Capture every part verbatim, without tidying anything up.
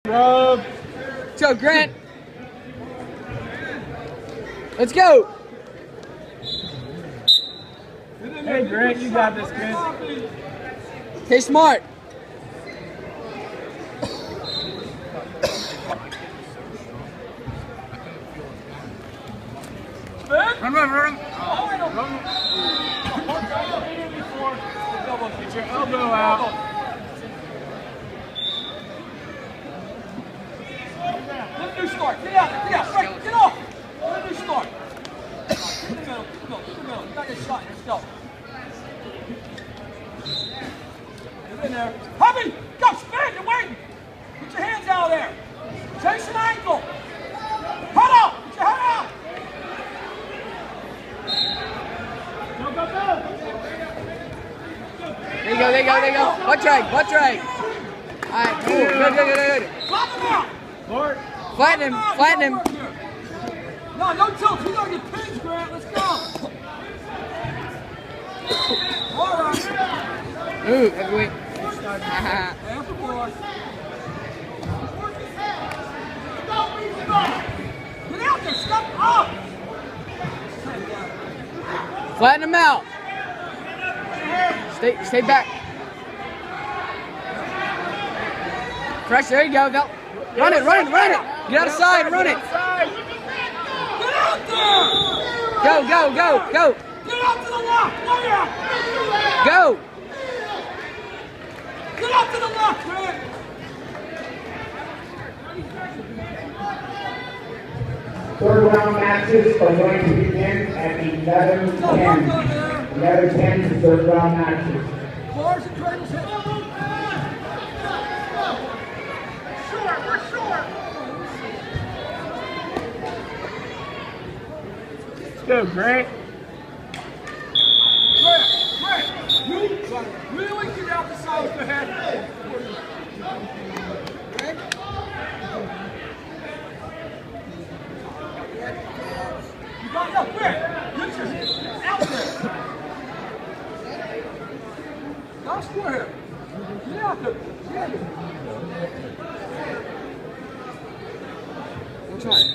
Rub. Let's go, Grant. Let's go. Hey, Grant, you got this, kid. Stay smart. Run, run, run. Get your elbow out. Let new start. Get out. Get out. Right. Get off. Let new start. In the middle. In the middle. In the middle. You got your shot. Let's go. Get in there. Hubby! Go. Spin. You're waiting. Put your hands out there. Chase an ankle. Head out. Put your head out. Go, go, go. There you go, there you go, there you go. Butt drag, butt drag. All right, cool. Good, good, good, good, good. Flatten him out. Lord. Flatten him, flatten him. No, no tilt. We don't get pins, Grant. Let's go. All right. Ooh, heavyweight. Half the boy. Get out there. Step up. Flatten him out. Stay, stay back. Fresh, there you go. Run it, run it, run it. Get outside, run it. Get out there. Go, go, go, go. Get out to the left. Go here. Go. Get out to the left, Grant. Third round matches are going to begin at eleven ten. eleven ten is third round matches. Bars and cradles hit. Short, we're short. Let's go, Grant. Grant, Grant, you really get out the side of the head. You got it up, Grant. Get your head out there. Not square. Get out there. Get out there. Which one?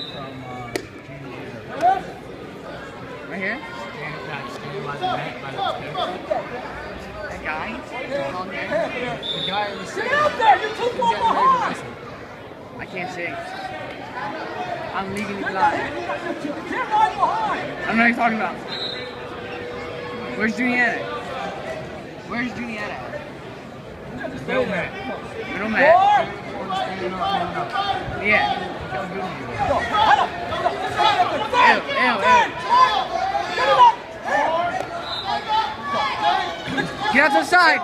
Yes. Right here? That guy? On there? The guy in the Get out there. You're too far behind. I can't see. I'm legally Get blind. that. You can't lie behind. I don't know what you're talking about. Where's Juniata? Where's Juniata? Middle mat. Middle mat. Four. Yeah. Go. Head up. Ew, ew, ew. Get it up. Get out to the side.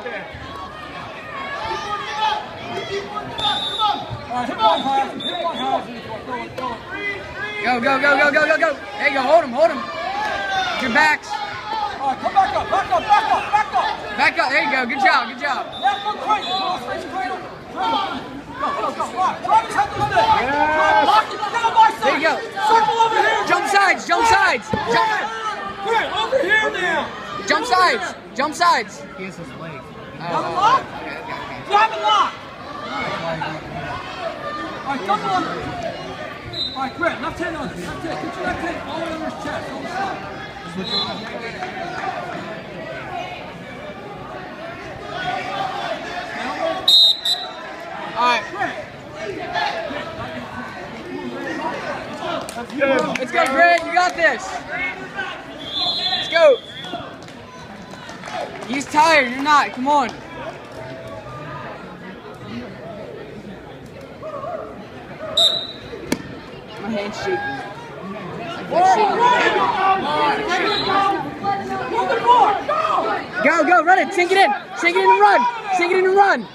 All right, hit one half. Hit one half. Go, go. Go, go, go, go, go, go, go. There you go. Hold him, hold him. Get your backs. All right, come back up. Back up. Back up. Back up. Back up. There you go. Good job. Good job. Left foot cradle. Cross face cradle. Cradle. Go, go, go. Lock. Travis, head to the stick. Yes. Lock it. Get on my side. There you go. Circle over here. Jump sides. Jump sides. Jump, Grant, over here now. jump sides. Jump sides. He has his leg. Got it lock? Grab it lock. All right, double on. All right, Grant, left hand on it. Left hand. Get your left hand all the way under his chest. On the side. All right. Let's go. Let's go, Grant. You got this. Let's go. He's tired. You're not. Come on. My hand's shaking. Go, go, run it. Sink it in. Sink it in and run. Sink it in and run.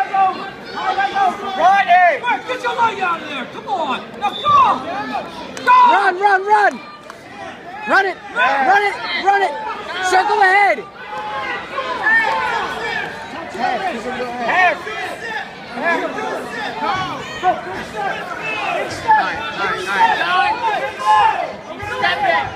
Friday! Get your leg out of there! Come on! Now go! Go! Run, run, run! Run it! Run it! Run it! Circle ahead! Half! Half! Alright, alright, alright. Step back!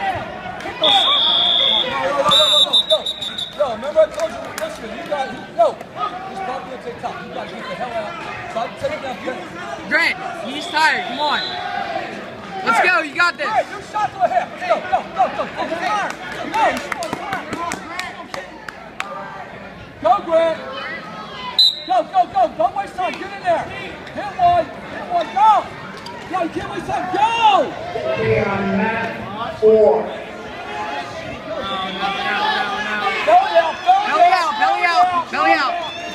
Yo, remember I told you, listen, you got, yo, this probably gonna take time. You gotta get the hell out. So I take it down here. Grant, he's tired. Come on. Let's go. You got this. Hey, you shot to the hip. Let's go, go, go, go. Go, go, go, Grant. Go, go, go. Don't waste time. Get in there. Hit one. Hit one. Go. Go, you can't waste time. Go. Okay, on mat four. Belly out, Belly out, belly out, belly out.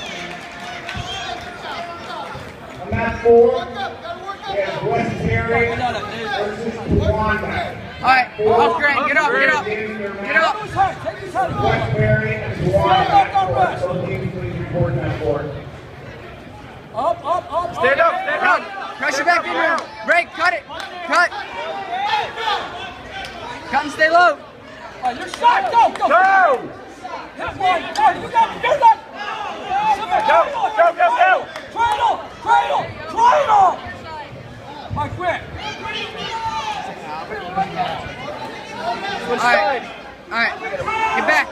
On mat four, we have Westbury versus Rwanda. All right, up, Grant. Get up, get up, get up. Take his head. Take his head. Westbury and Rwanda. So please report that for. Up, up, up. Stand up, stand up. Pressure back in room. Break, cut it. Cut. Cut and stay low. Oh, you're shot. Go, go. Go! Hit one. Go, you got it. Do that. Go, go, go, go. Cradle, cradle, cradle. Mike, Grant. All right, all right. Get back.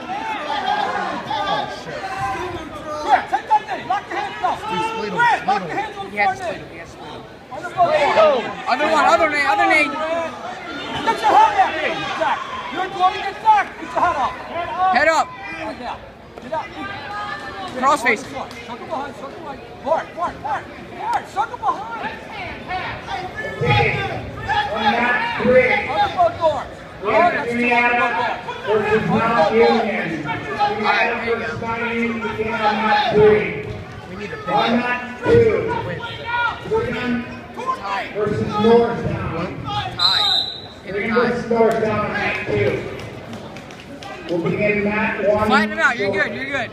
Grant, take that knee. Lock your hands up. Grant, lock your hands on the He has front to split knee. him. He has to split him. Other Other one, other knee, other knee. Get your head up. Jack, you're going to get back. Get your head up. Head up. Right now. Get out. Cross face. Circle behind, circle behind. Bart, Bart, Bart. Bart, circle behind. Okay, on mat three, Under both doors. we have Indiana versus Mount Union. Indiana there you versus go. Mount Union begin on mat three. On mat two, Freedom Tie. versus Norristown. Tie. In the Freedom tie. versus Norristown on mat two. We'll begin mat one. Fighting him out. You're good. You're good.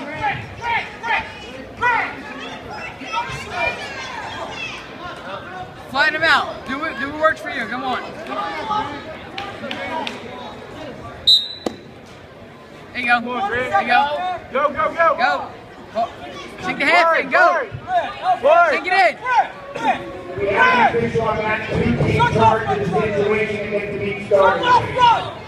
Fight him out. Do it. Do what works for you. Come on. There you go. Come on, Grant. There you go. Go, go, go. Go. Oh. Sink the half in. Go. Forward. Sink it in. We have an official on mat two. Team charge of the situation and get the meet started. Run, run, run.